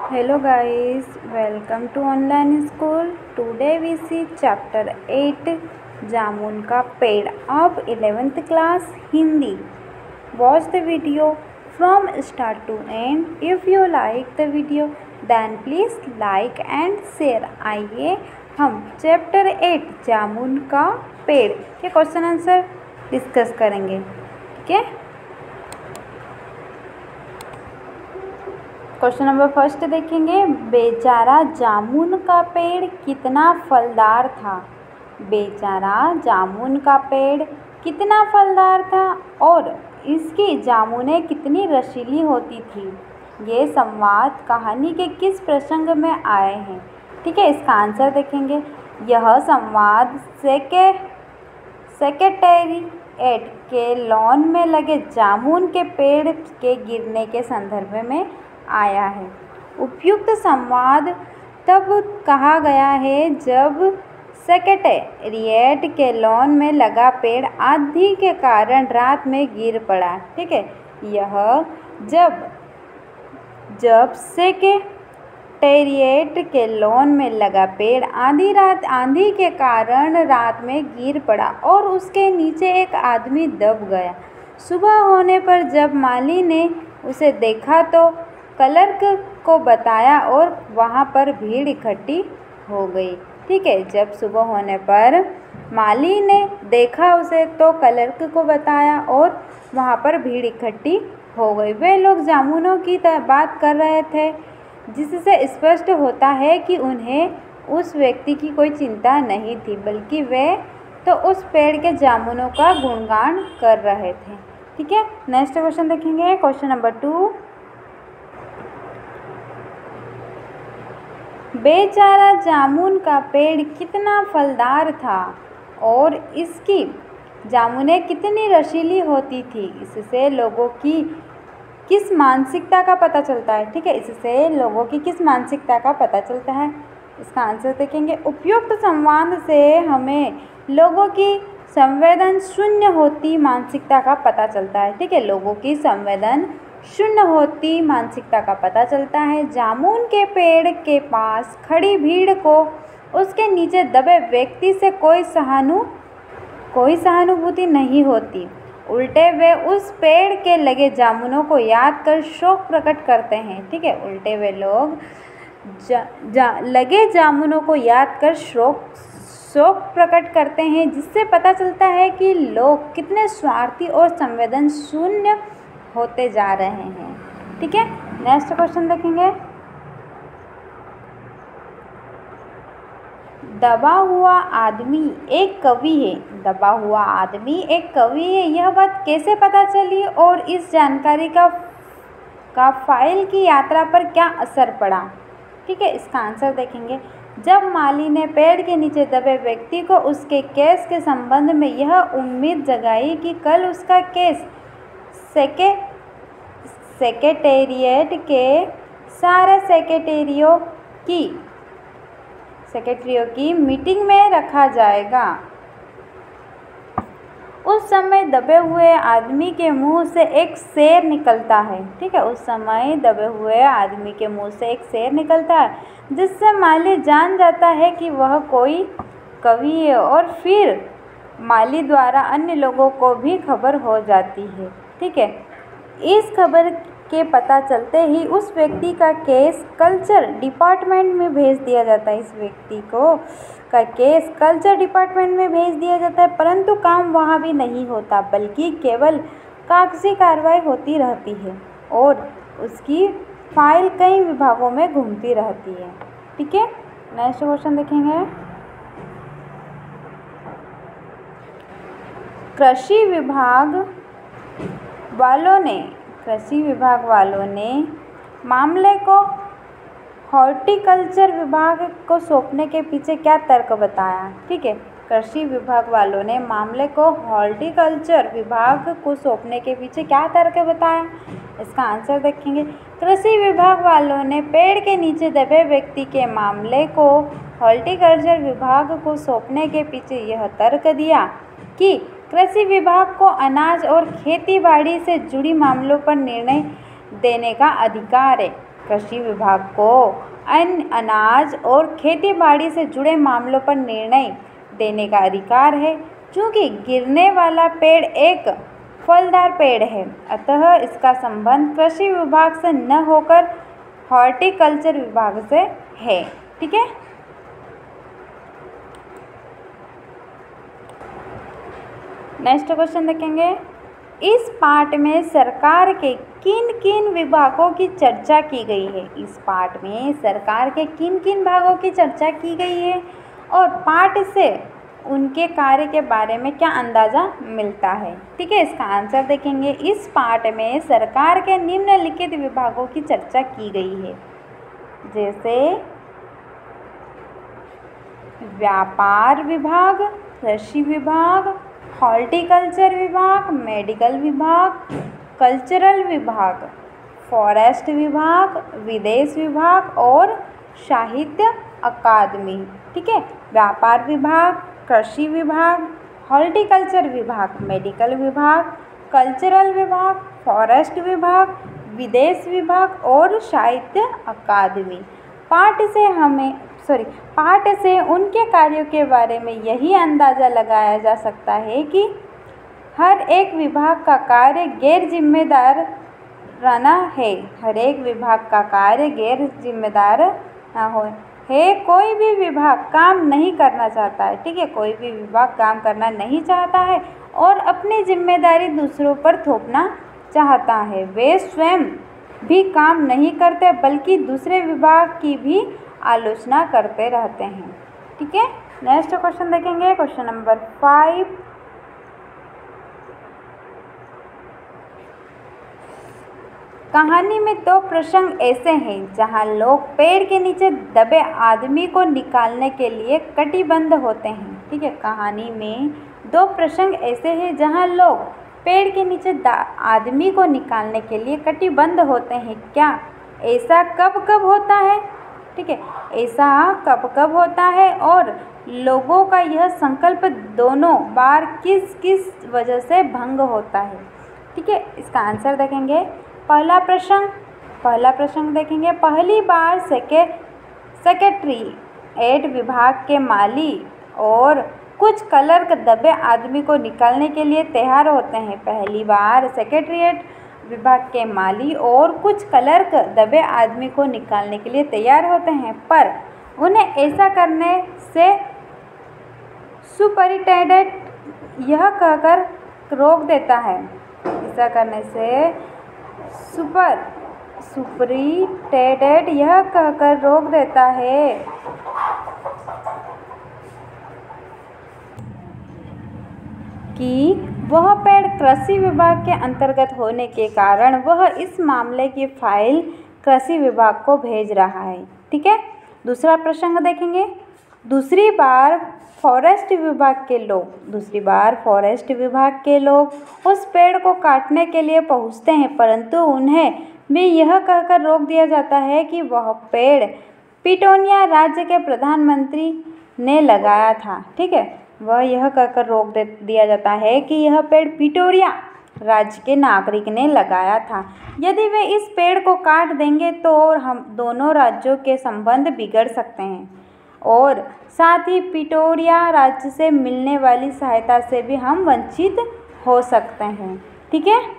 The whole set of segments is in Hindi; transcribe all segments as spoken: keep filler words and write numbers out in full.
Hello guys, welcome to online school. Today we see chapter eight जामुन का पेड़ of eleventh class Hindi. Watch the video from start to end. If you like the video then please like and share. आइए हम चैप्टर एट जामुन का पेड़ के क्वेश्चन आंसर डिस्कस करेंगे. ठीक है. क्वेश्चन नंबर फर्स्ट देखेंगे. बेचारा जामुन का पेड़ कितना फलदार था. बेचारा जामुन का पेड़ कितना फलदार था और इसकी जामुनें कितनी रसीली होती थी. ये संवाद कहानी के किस प्रसंग में आए हैं. ठीक है. इसका आंसर देखेंगे. यह संवाद सेके सेक्रेटेरिएट के लॉन में लगे जामुन के पेड़ के गिरने के संदर्भ में आया है. उपयुक्त संवाद तब कहा गया है जब सेक्रेटेरिएट के लॉन में लगा पेड़ आंधी के कारण रात में गिर पड़ा. ठीक है. यह जब जब सेक्रेटेरिएट के लॉन में लगा पेड़ आधी रात आंधी के कारण रात में गिर पड़ा और उसके नीचे एक आदमी दब गया. सुबह होने पर जब माली ने उसे देखा तो क्लर्क को बताया और वहाँ पर भीड़ इकट्ठी हो गई. ठीक है. जब सुबह होने पर माली ने देखा उसे तो क्लर्क को बताया और वहाँ पर भीड़ इकट्ठी हो गई. वे लोग जामुनों की बात कर रहे थे जिससे स्पष्ट होता है कि उन्हें उस व्यक्ति की कोई चिंता नहीं थी बल्कि वे तो उस पेड़ के जामुनों का गुणगान कर रहे थे. ठीक है. नेक्स्ट क्वेश्चन देखेंगे. Question number two. बेचारा जामुन का पेड़ कितना फलदार था और इसकी जामुनें कितनी रसीली होती थी. इससे लोगों की किस मानसिकता का पता चलता है. ठीक है. इससे लोगों की किस मानसिकता का पता चलता है. इसका आंसर देखेंगे. उपयुक्त संवाद से हमें लोगों की संवेदन शून्य होती मानसिकता का पता चलता है. ठीक है. लोगों की संवेदन शून्य होती मानसिकता का पता चलता है. जामुन के पेड़ के पास खड़ी भीड़ को उसके नीचे दबे व्यक्ति से कोई सहानु कोई सहानुभूति नहीं होती. उल्टे वे उस पेड़ के लगे जामुनों को याद कर शोक प्रकट करते हैं. ठीक है. उल्टे वे लोग जा, जा, लगे जामुनों को याद कर शोक शोक प्रकट करते हैं जिससे पता चलता है कि लोग कितने स्वार्थी और संवेदन शून्य होते जा रहे हैं. ठीक है. नेक्स्ट क्वेश्चन देखेंगे. दबा हुआ आदमी एक कवि है. दबा हुआ आदमी एक कवि है. यह बात कैसे पता चली और इस जानकारी का का फाइल की यात्रा पर क्या असर पड़ा. ठीक है. इसका आंसर देखेंगे. जब माली ने पेड़ के नीचे दबे व्यक्ति को उसके केस के संबंध में यह उम्मीद जगाई कि कल उसका केस सेके सेक्रेटेरिएट के सारे सेक्रेटेरियों की सेक्रेटरियों की मीटिंग में रखा जाएगा. उस समय दबे हुए आदमी के मुंह से एक शेर निकलता है. ठीक है. उस समय दबे हुए आदमी के मुंह से एक शेर निकलता है जिससे माली जान जाता है कि वह कोई कवि है और फिर माली द्वारा अन्य लोगों को भी खबर हो जाती है. ठीक है. इस खबर के पता चलते ही उस व्यक्ति का केस कल्चर डिपार्टमेंट में भेज दिया जाता है. इस व्यक्ति को का केस कल्चर डिपार्टमेंट में भेज दिया जाता है परंतु काम वहाँ भी नहीं होता बल्कि केवल कागजी कार्रवाई होती रहती है और उसकी फाइल कई विभागों में घूमती रहती है. ठीक है. नेक्स्ट क्वेश्चन देखेंगे. कृषि विभाग वालों ने कृषि विभाग वालों ने मामले को हॉर्टिकल्चर विभाग को सौंपने के पीछे क्या तर्क बताया. ठीक है. कृषि विभाग वालों ने मामले को हॉर्टिकल्चर विभाग को सौंपने के पीछे क्या तर्क बताया. इसका आंसर देखेंगे. कृषि विभाग वालों ने पेड़ के नीचे दबे व्यक्ति के मामले को हॉर्टिकल्चर विभाग को सौंपने के पीछे यह तर्क दिया कि कृषि विभाग को अनाज और खेती बाड़ी से जुड़ी मामलों पर निर्णय देने का अधिकार है. कृषि विभाग को अन्न, अनाज और खेती बाड़ी से जुड़े मामलों पर निर्णय देने का अधिकार है। चूँकि गिरने वाला पेड़ एक फलदार पेड़ है, अतः इसका संबंध कृषि विभाग से न होकर हॉर्टिकल्चर विभाग से है। ठीक है। नेक्स्ट क्वेश्चन देखेंगे। इस पाठ में सरकार के किन किन विभागों की चर्चा की गई है? इस पाठ में सरकार के किन किन भागों की चर्चा की गई है और पाठ से उनके कार्य के बारे में क्या अंदाज़ा मिलता है? ठीक है, इसका आंसर देखेंगे। इस पाठ में सरकार के निम्नलिखित विभागों की चर्चा की गई है, जैसे व्यापार विभाग, कृषि विभाग, हॉर्टिकल्चर विभाग, मेडिकल विभाग, कल्चरल विभाग, फॉरेस्ट विभाग, विदेश विभाग और साहित्य अकादमी। ठीक है, व्यापार विभाग, कृषि विभाग, हॉर्टिकल्चर विभाग, मेडिकल विभाग, कल्चरल विभाग, फॉरेस्ट विभाग, विदेश विभाग और साहित्य अकादमी। पाठ से हमें सॉरी पाठ से उनके कार्यों के बारे में यही अंदाज़ा लगाया जा सकता है कि हर एक विभाग का कार्य गैर जिम्मेदार रहना है हर एक विभाग का कार्य गैर जिम्मेदार ना हो है कोई भी विभाग काम नहीं करना चाहता है। ठीक है, कोई भी विभाग काम करना नहीं चाहता है और अपनी जिम्मेदारी दूसरों पर थोपना चाहता है। वे स्वयं भी काम नहीं करते बल्कि दूसरे विभाग की भी आलोचना करते रहते हैं। ठीक है, नेक्स्ट क्वेश्चन देखेंगे। Question number five. कहानी में दो प्रसंग ऐसे हैं जहां लोग पेड़ के नीचे दबे आदमी को निकालने के लिए कटिबद्ध होते हैं। ठीक है, कहानी में दो प्रसंग ऐसे हैं जहां लोग पेड़ के नीचे आदमी को निकालने के लिए कटिबद्ध होते हैं। क्या ऐसा कब कब होता है? ठीक है, ऐसा कब कब होता है और लोगों का यह संकल्प दोनों बार किस किस वजह से भंग होता है? ठीक है, इसका आंसर देखेंगे। पहला प्रश्न पहला प्रश्न देखेंगे। पहली बार सेके सेक्रेटरीएट विभाग के माली और कुछ क्लर्क दबे आदमी को निकालने के लिए तैयार होते हैं। पहली बार सेक्रेटरीएट विभाग के माली और कुछ क्लर्क दबे आदमी को निकालने के लिए तैयार होते हैं, पर उन्हें ऐसा करने से सुपरिटेंडेंट यह कहकर रोक देता है ऐसा करने से सुपर सुपरिटेंडेंट यह कहकर रोक देता है कि वह पेड़ कृषि विभाग के अंतर्गत होने के कारण वह इस मामले की फाइल कृषि विभाग को भेज रहा है। ठीक है, दूसरा प्रसंग देखेंगे। दूसरी बार फॉरेस्ट विभाग के लोग दूसरी बार फॉरेस्ट विभाग के लोग उस पेड़ को काटने के लिए पहुंचते हैं, परंतु उन्हें भी यह कहकर रोक दिया जाता है कि वह पेड़ पिटोनिया राज्य के प्रधानमंत्री ने लगाया था। ठीक है, वह यह कहकर रोक दे दिया जाता है कि यह पेड़ पिटोरिया राज्य के नागरिक ने लगाया था। यदि वे इस पेड़ को काट देंगे तो हम दोनों राज्यों के संबंध बिगड़ सकते हैं और साथ ही पिटोरिया राज्य से मिलने वाली सहायता से भी हम वंचित हो सकते हैं। ठीक है,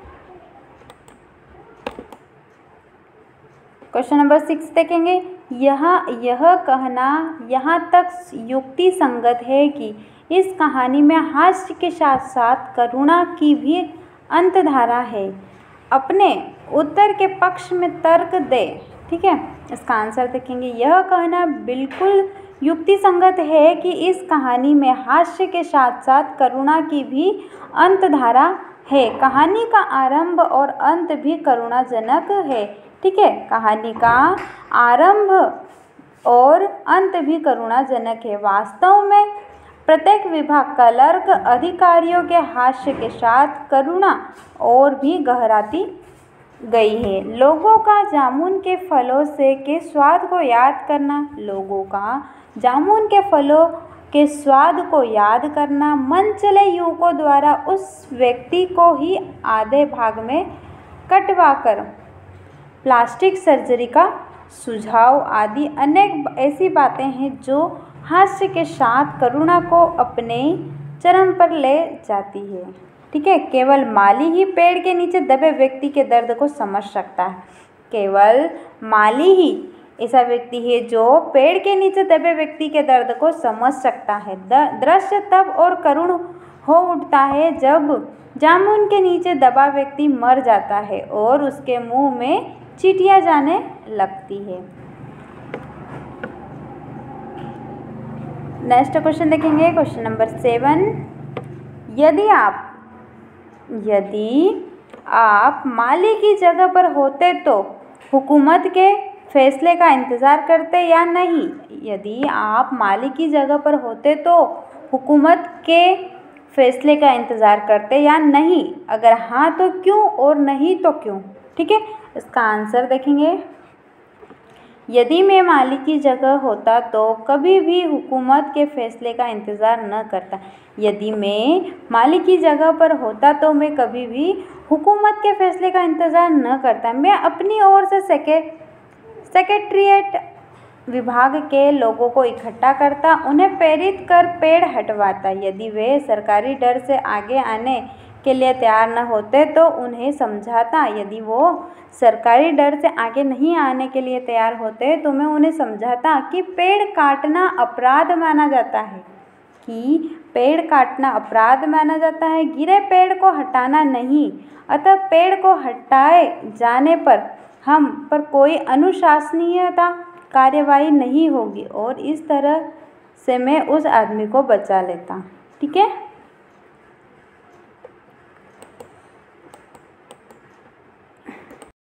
क्वेश्चन नंबर सिक्स देखेंगे। यहाँ यह कहना यहाँ तक युक्ति संगत है कि इस कहानी में हास्य के साथ साथ करुणा की भी अंतधारा है। अपने उत्तर के पक्ष में तर्क दे। ठीक है, इसका आंसर देखेंगे। यह कहना बिल्कुल युक्ति संगत है कि इस कहानी में हास्य के साथ साथ करुणा की भी अंतधारा है। कहानी का आरंभ और अंत भी करुणाजनक है। ठीक है, कहानी का आरंभ और अंत भी करुणाजनक है। वास्तव में प्रत्येक विभाग क्लर्क अधिकारियों के हास्य के साथ करुणा और भी गहराती गई है। लोगों का जामुन के फलों से के स्वाद को याद करना लोगों का जामुन के फलों के स्वाद को याद करना मन चले युवकों द्वारा उस व्यक्ति को ही आधे भाग में कटवाकर प्लास्टिक सर्जरी का सुझाव आदि अनेक ऐसी बातें हैं जो हास्य के साथ करुणा को अपने चरम पर ले जाती है। ठीक है, केवल माली ही पेड़ के नीचे दबे व्यक्ति के दर्द को समझ सकता है। केवल माली ही ऐसा व्यक्ति है जो पेड़ के नीचे दबे व्यक्ति के दर्द को समझ सकता है। दृश्य तब और करुण हो उठता है जब जामुन के नीचे दबा व्यक्ति मर जाता है और उसके मुंह में चींटियां जाने लगती है। नेक्स्ट क्वेश्चन देखेंगे, क्वेश्चन नंबर सेवन। यदि आप यदि आप माली की जगह पर होते तो हुकूमत के फैसले का इंतज़ार करते या नहीं? यदि आप माली की जगह पर होते तो हुकूमत के फैसले का इंतज़ार करते या नहीं? अगर हाँ तो क्यों और नहीं तो क्यों? ठीक है, इसका आंसर देखेंगे। यदि मैं माली की जगह होता तो कभी भी हुकूमत के फैसले का इंतज़ार न करता। यदि मैं माली की जगह पर होता तो मैं कभी भी हुकूमत के फैसले का इंतज़ार न करता। मैं अपनी ओर से सेके सेक्रेटरीट विभाग के लोगों को इकट्ठा करता, उन्हें प्रेरित कर पेड़ हटवाता। यदि वे सरकारी डर से आगे आने के लिए तैयार न होते तो उन्हें समझाता। यदि वो सरकारी डर से आगे नहीं आने के लिए तैयार होते तो मैं उन्हें समझाता कि पेड़ काटना अपराध माना जाता है कि पेड़ काटना अपराध माना जाता है, गिरे पेड़ को हटाना नहीं। अतः पेड़ को हटाए जाने पर हम पर कोई अनुशासनीयता कार्यवाही नहीं होगी और इस तरह से मैं उस आदमी को बचा लेता। ठीक है।